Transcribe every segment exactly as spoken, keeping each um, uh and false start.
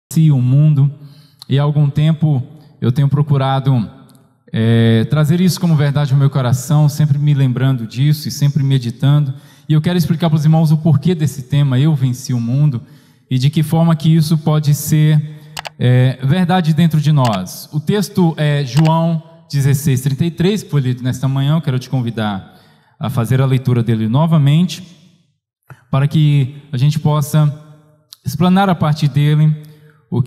o mundo, e há algum tempo eu tenho procurado é, trazer isso como verdade no meu coração, sempre me lembrando disso e sempre meditando, e eu quero explicar para os irmãos o porquê desse tema, eu venci o mundo, e de que forma que isso pode ser é, verdade dentro de nós. O texto é João dezesseis, trinta e três, que foi lido nesta manhã. Eu quero te convidar a fazer a leitura dele novamente, para que a gente possa explanar a partir dele o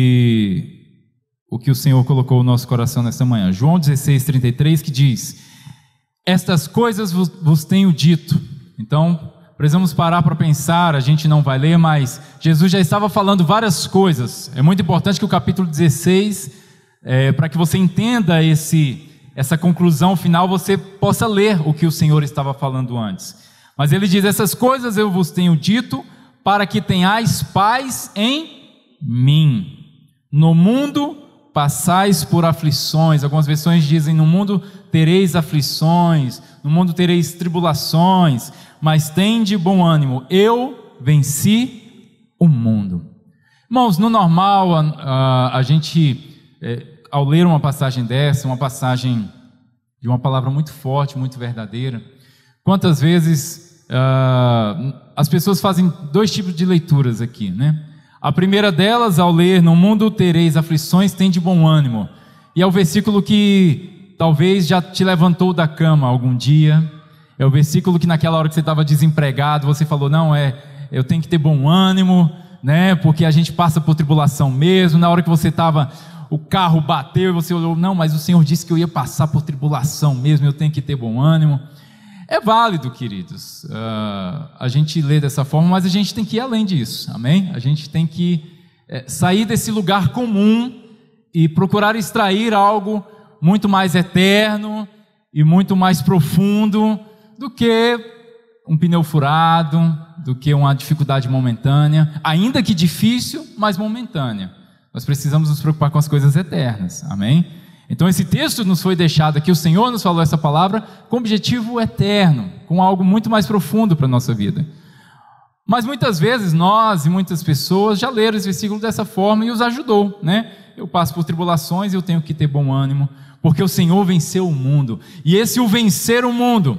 que, o que o Senhor colocou no nosso coração nesta manhã. João dezesseis, trinta e três, que diz: estas coisas vos, vos tenho dito. Então, precisamos parar para pensar, a gente não vai ler, mas Jesus já estava falando várias coisas. É muito importante que o capítulo dezesseis, é, para que você entenda esse, essa conclusão final, você possa ler o que o Senhor estava falando antes. Mas ele diz: essas coisas eu vos tenho dito, para que tenhais paz em mim. No mundo passais por aflições. Algumas versões dizem: no mundo tereis aflições, no mundo tereis tribulações, mas tende bom ânimo, eu venci o mundo. Irmãos, no normal, a, a, a gente, é, ao ler uma passagem dessa, uma passagem de uma palavra muito forte, muito verdadeira, quantas vezes uh, as pessoas fazem dois tipos de leituras aqui, né? A primeira delas, ao ler, no mundo tereis aflições, tende bom ânimo. E é o versículo que talvez já te levantou da cama algum dia. É o versículo que naquela hora que você estava desempregado, você falou: não, é, eu tenho que ter bom ânimo, né? Porque a gente passa por tribulação mesmo. Na hora que você estava, o carro bateu e você olhou: não, mas o Senhor disse que eu ia passar por tribulação mesmo, eu tenho que ter bom ânimo. É válido, queridos, uh, a gente lê dessa forma, mas a gente tem que ir além disso, amém? A gente tem que é, sair desse lugar comum e procurar extrair algo muito mais eterno e muito mais profundo do que um pneu furado, do que uma dificuldade momentânea, ainda que difícil, mas momentânea. Nós precisamos nos preocupar com as coisas eternas, amém? Então esse texto nos foi deixado aqui, o Senhor nos falou essa palavra com objetivo eterno, com algo muito mais profundo para a nossa vida. Mas muitas vezes nós e muitas pessoas já leram esse versículo dessa forma e os ajudou, né? Eu passo por tribulações e eu tenho que ter bom ânimo, porque o Senhor venceu o mundo. E esse o vencer o mundo,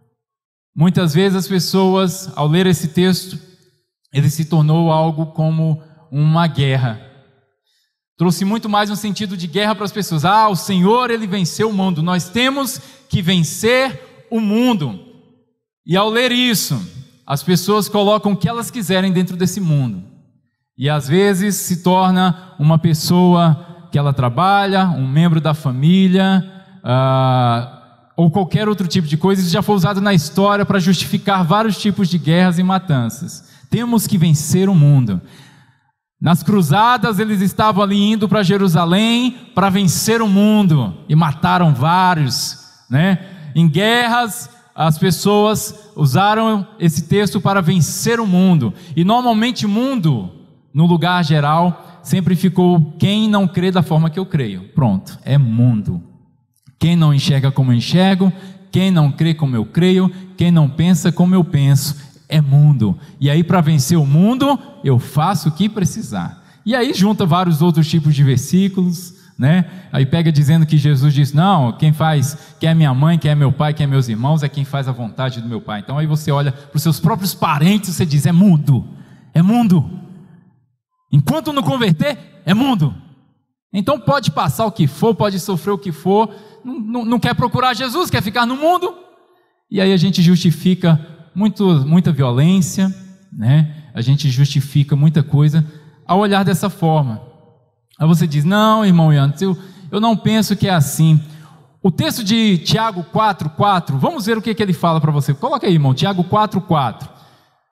muitas vezes as pessoas, ao ler esse texto, ele se tornou algo como uma guerra. Trouxe muito mais um sentido de guerra para as pessoas. Ah, o Senhor, Ele venceu o mundo. Nós temos que vencer o mundo. E ao ler isso, as pessoas colocam o que elas quiserem dentro desse mundo. E às vezes se torna uma pessoa que ela trabalha, um membro da família, ah, ou qualquer outro tipo de coisa. Isso já foi usado na história para justificar vários tipos de guerras e matanças. Temos que vencer o mundo. Nas cruzadas, eles estavam ali indo para Jerusalém para vencer o mundo e mataram vários, né? Em guerras, as pessoas usaram esse texto para vencer o mundo. E normalmente o mundo, no lugar geral, sempre ficou quem não crê da forma que eu creio. Pronto, é mundo. Quem não enxerga como eu enxergo, quem não crê como eu creio, quem não pensa como eu penso. É mundo. E aí, para vencer o mundo, eu faço o que precisar. E aí junta vários outros tipos de versículos, né? Aí pega dizendo que Jesus diz: não, quem faz, quem é minha mãe, quem é meu pai, quem é meus irmãos, é quem faz a vontade do meu pai. Então aí você olha para os seus próprios parentes e você diz: é mundo, é mundo. Enquanto não converter, é mundo. Então pode passar o que for, pode sofrer o que for, não, não, não quer procurar Jesus, quer ficar no mundo. E aí a gente justifica Muito, muita violência, né? A gente justifica muita coisa ao olhar dessa forma. Aí você diz: não, irmão Ian, eu, eu não penso que é assim. O texto de Tiago quatro, quatro, vamos ver o que, que ele fala para você. Coloca aí, irmão, Tiago quatro, quatro.